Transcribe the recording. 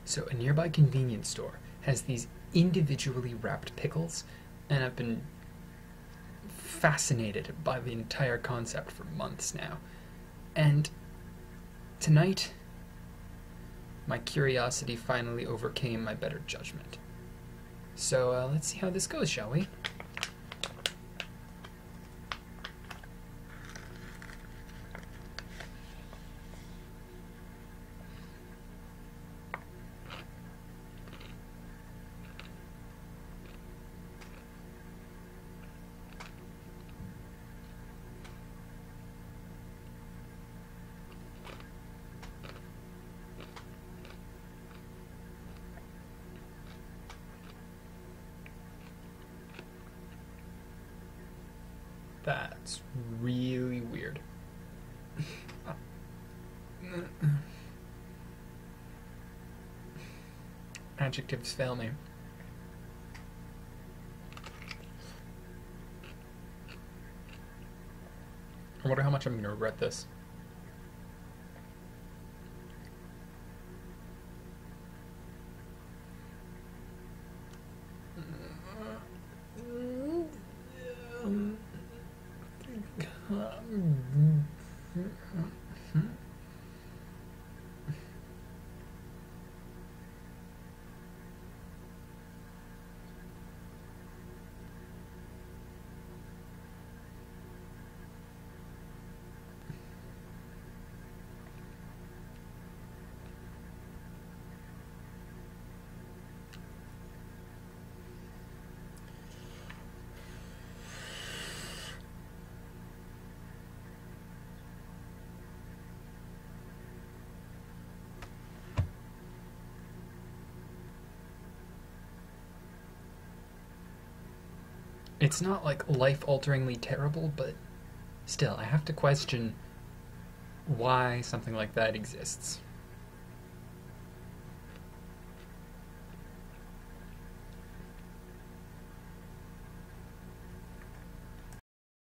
So a nearby convenience store has these individually wrapped pickles, and I've been fascinated by the entire concept for months now. And tonight, my curiosity finally overcame my better judgment. So let's see how this goes, shall we? That's really weird. Adjectives fail me. I wonder how much I'm going to regret this. It's not like life-alteringly terrible, but still, I have to question why something like that exists.